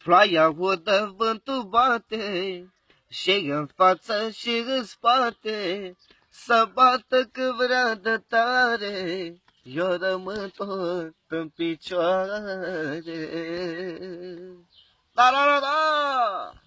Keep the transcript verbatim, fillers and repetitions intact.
Ploaia udă, vântul bate, și în față și în spate, să bată cât vrea de tare, eu rămân tot în picioare. Da, da, da, da!